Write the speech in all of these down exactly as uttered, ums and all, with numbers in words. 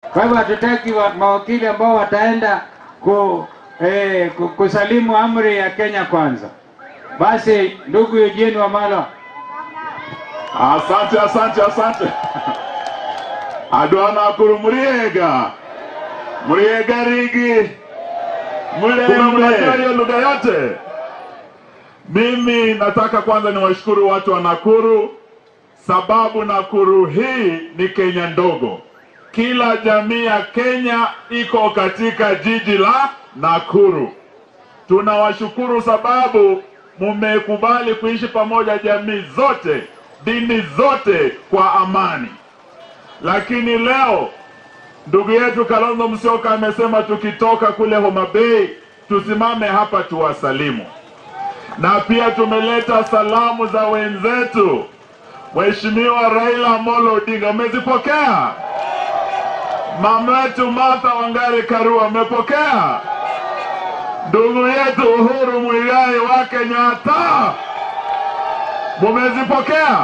Kwa hivyo hatutaki wa, mawakili ambao wataenda ku, eh, kusalimu amri ya Kenya kwanza. Basi ndugu Eugene Wamalwa. Asante, asante, asante. Adwana kuru muriega. Muriega Riggy. Muriega muriega lugha yote. Mimi nataka kwanza niwashukuru watu wa Nakuru, sababu Nakuru hii ni Kenya ndogo. Kila jamii ya Kenya iko katika jiji la Nakuru. Tunawashukuru sababu mumekubali kuishi pamoja jamii zote, dini zote kwa amani. Lakini leo ndugu yetu Kalonzo Musyoka amesema tukitoka kule Homa Bay tusimame hapa tuwasalimu. Na pia tumeleta salamu za wenzetu. Mheshimiwa Raila Odinga, umezipokea? Mama yetu Martha Wangari Karua, umepokea? Ndugu yetu Uhuru wa Kenyatta, umezipokea?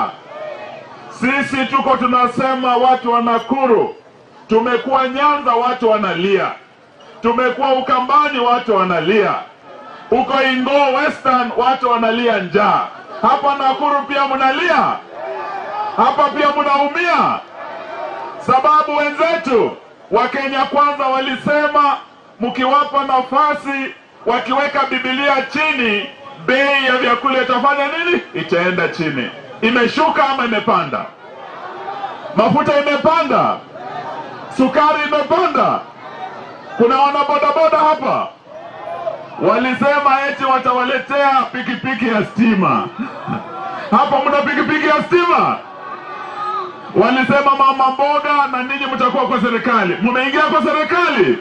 Sisi tuko tunasema watu wa Nakuru, tumekuwa Nyanza watu wanalia, tumekuwa Ukambani watu wanalia, uko Ingo Western watu wanalia njaa. Hapa Nakuru pia mnalia, hapa pia mnaumia, sababu wenzetu wa Kenya kwanza walisema mkiwapa nafasi, wakiweka Biblia chini, bei ya vyakula itafanya nini? Itaenda chini. Imeshuka ama imepanda? Mafuta imepanda, sukari imepanda. Kuna wanabodaboda hapa walisema eti watawaletea pikipiki ya stima. Hapa mna pikipiki ya stima? Walisema mama mboga na ninyi mtakuwa kwa serikali. Mmeingia kwa serikali?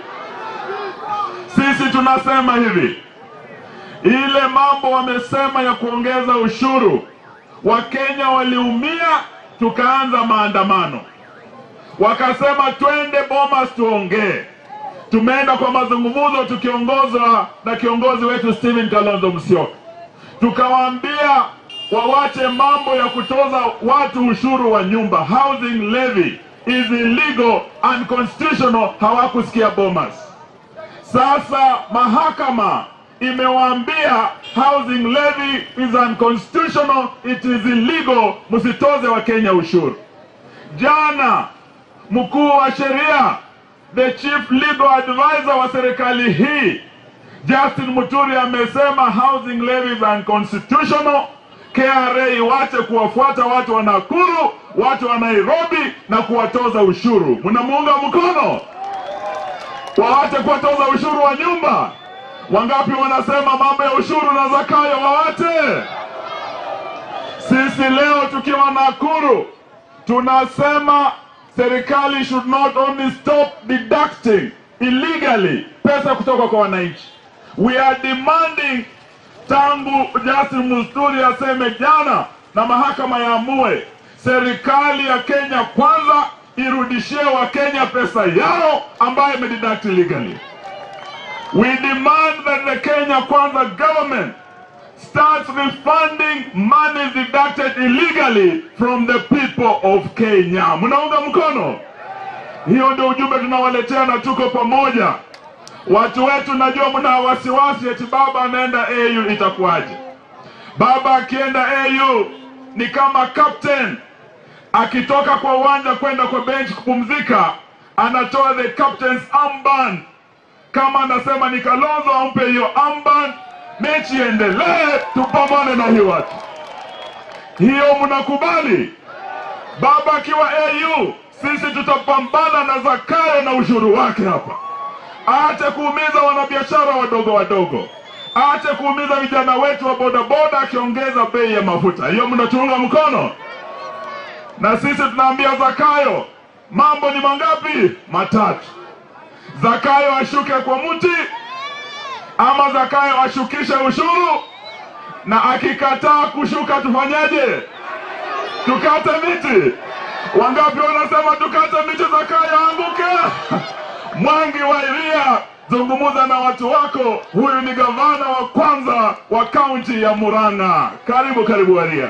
Sisi tunasema hivi, ile mambo wamesema ya kuongeza ushuru, Wakenya waliumia, tukaanza maandamano. Wakasema twende Bomas tuongee. Tumeenda kwa mazungumzo tukiongozwa na kiongozi wetu Stephen Kalonzo Musyoka. Tukawaambia wawache mambo ya kutoza watu ushuru wa nyumba. Housing levy is illegal and constitutional. Hawakusikia Bomas. Sasa mahakama imewaambia housing levy is unconstitutional, it is illegal, msitoze wa Kenya ushuru. Jana mkuu wa sheria, the chief legal advisor wa serikali hii, Justin Muturi, amesema housing levy is unconstitutional. K R A iwache kuwafuata watu wa Nakuru, watu wa Nairobi na kuwatoza ushuru. Mnamuunga mkono? Waache kuwatoza ushuru wa nyumba. Wangapi wanasema mambo ya ushuru na zakayo wawache? Sisi leo tukiwa Nakuru tunasema serikali should not only stop deducting illegally pesa kutoka kwa wananchi. We are demanding tangu Justin Muturi aseme jana na mahakama yaamue, serikali ya Kenya kwanza irudishie wa Kenya pesa yao ambayo imededuct illegally. We demand that the Kenya Kwanza government starts refunding money deducted illegally from the people of Kenya. Mnaunga mkono? Hiyo ndio ujumbe tunawaletea na tuko pamoja. Watu wetu najua mna wasiwasi eti baba anaenda A U itakuwaje. Baba akienda A U ni kama captain akitoka kwa uwanja kwenda kwa bench kupumzika, anatoa the captain's armband. Kama anasema ni Kalonzo ampe hiyo armband, mechi endelee, tupambane na hiyo watu. Hiyo mnakubali? Baba akiwa A U, sisi tutapambana na Zakayo na ushuru wake hapa. Aache kuumiza wanabiashara wadogo wadogo. Aache kuumiza vijana wetu wa bodaboda akiongeza bei ya mafuta. Hiyo mnatuunga mkono? Na sisi tunaambia Zakayo, mambo ni mangapi? Matatu. Zakayo ashuke kwa mti, ama Zakayo ashukishe ushuru, na akikataa kushuka tufanyaje? Tukate miti. Wangapi wanasema tukate miti Zakayo anguke? Mwangi wa Iria, zungumuza na watu wako. Huyu ni gavana wa kwanza wa kaunti ya Murang'a. Karibu karibu Iria.